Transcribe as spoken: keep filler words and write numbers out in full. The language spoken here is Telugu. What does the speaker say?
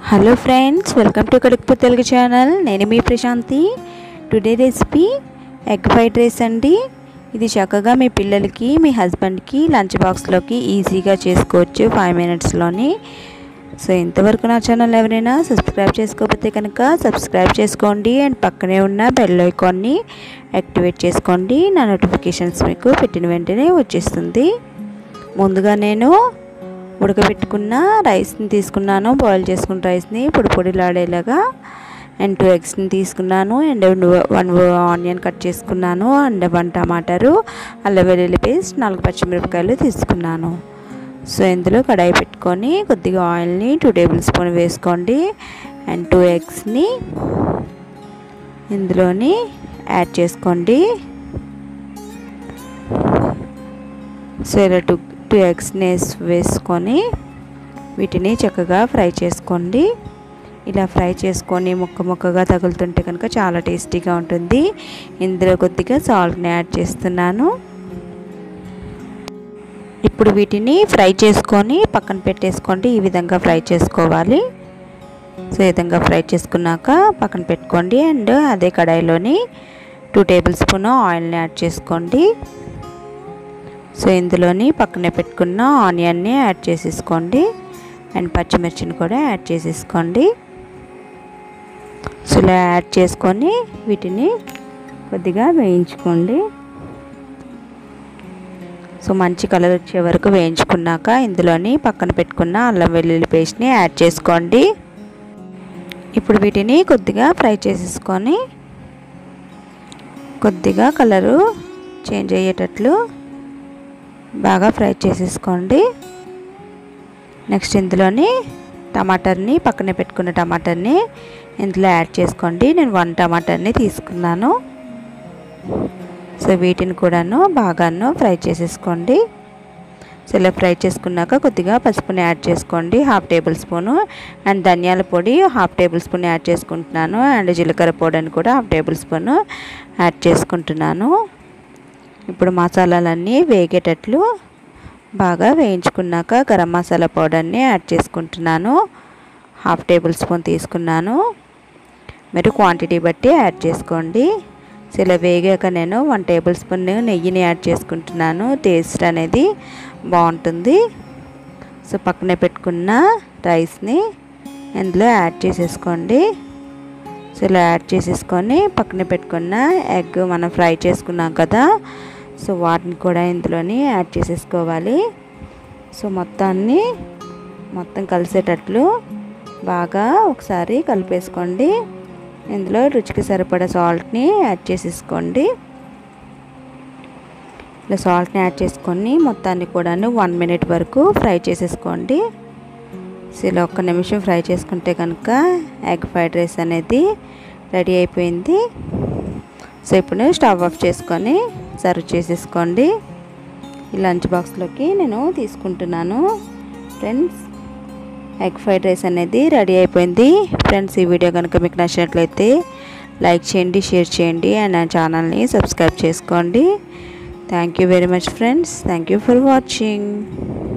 హలో ఫ్రెండ్స్, వెల్కమ్ టు కడుపు తెలుగు ఛానల్. నేను మీ Prashanthi. Today recipe egg fried rice అండి. ఇది చక్కగా మీ పిల్లలకి, మీ హస్బెండ్కి లంచ్ బాక్స్లోకి ఈజీగా చేసుకోవచ్చు ఫైవ్ మినిట్స్లోని. సో ఇంతవరకు నా ఛానల్ ఎవరైనా సబ్స్క్రైబ్ చేసుకోకపోతే కనుక సబ్స్క్రైబ్ చేసుకోండి అండ్ పక్కనే ఉన్న బెల్ ఐకాన్ని యాక్టివేట్ చేసుకోండి. నా నోటిఫికేషన్స్ మీకు పెట్టిన వెంటనే వచ్చేస్తుంది. ముందుగా నేను ఉడకబెట్టుకున్న రైస్ని తీసుకున్నాను, బాయిల్ చేసుకున్న రైస్ని పొడి పొడిలాడేలాగా. అండ్ టూ ఎగ్స్ని తీసుకున్నాను అండ్ వన్ ఆనియన్ కట్ చేసుకున్నాను అండ్ వన్ టమాటారు, అల్లం వెల్లుల్లి పేస్ట్, నాలుగు పచ్చిమిరపకాయలు తీసుకున్నాను. సో ఇందులో కడాయి పెట్టుకొని కొద్దిగా ఆయిల్ని టూ టేబుల్ స్పూన్ వేసుకోండి అండ్ టూ ఎగ్స్ని ఇందులోని యాడ్ చేసుకోండి. సో ఇలా టూ టూ ఎగ్స్ని వేసుకొని వీటిని చక్కగా ఫ్రై చేసుకోండి. ఇలా ఫ్రై చేసుకొని ముక్క ముక్కగా తగులుతుంటే కనుక చాలా టేస్టీగా ఉంటుంది. ఇందులో కొద్దిగా సాల్ట్ని యాడ్ చేస్తున్నాను. ఇప్పుడు వీటిని ఫ్రై చేసుకొని పక్కన పెట్టేసుకోండి. ఈ విధంగా ఫ్రై చేసుకోవాలి. సో ఈ విధంగా ఫ్రై చేసుకున్నాక పక్కన పెట్టుకోండి. అండ్ అదే కడాయిలోని టూ టేబుల్ స్పూన్ ఆయిల్ని యాడ్ చేసుకోండి. సో ఇందులోని పక్కనే పెట్టుకున్న ఆనియన్ని యాడ్ చేసేసుకోండి అండ్ పచ్చిమిర్చిని కూడా యాడ్ చేసేసుకోండి. సో ఇలా యాడ్ చేసుకొని వీటిని కొద్దిగా వేయించుకోండి. సో మంచి కలర్ వచ్చే వరకు వేయించుకున్నాక ఇందులోని పక్కన పెట్టుకున్న అల్లం వెల్లుల్లి పేస్ట్ని యాడ్ చేసుకోండి. ఇప్పుడు వీటిని కొద్దిగా ఫ్రై చేసేసుకొని కొద్దిగా కలరు చేంజ్ అయ్యేటట్లు బాగా ఫ్రై చేసేసుకోండి. నెక్స్ట్ ఇందులోని టమాటాని పక్కనే పెట్టుకున్న టమాటాని ఇందులో యాడ్ చేసుకోండి. నేను వన్ టమాటాని తీసుకున్నాను. సో వీటిని కూడాను బాగాను ఫ్రై చేసేసుకోండి. సో ఇలా ఫ్రై చేసుకున్నాక కొద్దిగా పసుపుని యాడ్ చేసుకోండి, హాఫ్ టేబుల్ స్పూను. అండ్ ధనియాల పొడి హాఫ్ టేబుల్ స్పూన్ యాడ్ చేసుకుంటున్నాను. అండ్ జీలకర్ర పొడిని కూడా హాఫ్ టేబుల్ స్పూను యాడ్ చేసుకుంటున్నాను. ఇప్పుడు మసాలాలన్నీ వేగేటట్లు బాగా వేయించుకున్నాక గరం మసాలా పౌడర్ని యాడ్ చేసుకుంటున్నాను. హాఫ్ టేబుల్ స్పూన్ తీసుకున్నాను. మీరు క్వాంటిటీ బట్టి యాడ్ చేసుకోండి. సో ఇలా వేగాక నేను వన్ టేబుల్ స్పూన్ నెయ్యిని యాడ్ చేసుకుంటున్నాను. టేస్ట్ అనేది బాగుంటుంది. సో పక్కనే పెట్టుకున్న రైస్ని ఇందులో యాడ్ చేసేసుకోండి. సో ఇలా యాడ్ చేసేసుకొని పక్కన పెట్టుకున్న ఎగ్ మనం ఫ్రై చేసుకున్నాం కదా, సో వాటిని కూడా ఇందులోని యాడ్ చేసేసుకోవాలి. సో మొత్తాన్ని మొత్తం కలిసేటట్లు బాగా ఒకసారి కలిపేసుకోండి. ఇందులో రుచికి సరిపడా సాల్ట్ని యాడ్ చేసేసుకోండి. ఇలా సాల్ట్ని యాడ్ చేసుకొని మొత్తాన్ని కూడాను వన్ మినిట్ వరకు ఫ్రై చేసేసుకోండి. సో ఇలా ఒక్క నిమిషం ఫ్రై చేసుకుంటే కనుక ఎగ్ ఫ్రైడ్ రైస్ అనేది రెడీ అయిపోయింది. సో ఇప్పుడు స్టవ్ ఆఫ్ చేసుకొని సర్వ్ చేసేసుకోండి. ఈ లంచ్ బాక్స్లోకి నేను తీసుకుంటున్నాను. ఫ్రెండ్స్, ఎగ్ ఫ్రైడ్ రైస్ అనేది రెడీ అయిపోయింది. ఫ్రెండ్స్, ఈ వీడియో కనుక మీకు నచ్చినట్లయితే లైక్ చేయండి, షేర్ చేయండి అండ్ నా ఛానల్ని సబ్స్క్రైబ్ చేసుకోండి. Thank you very much friends. Thank you for watching.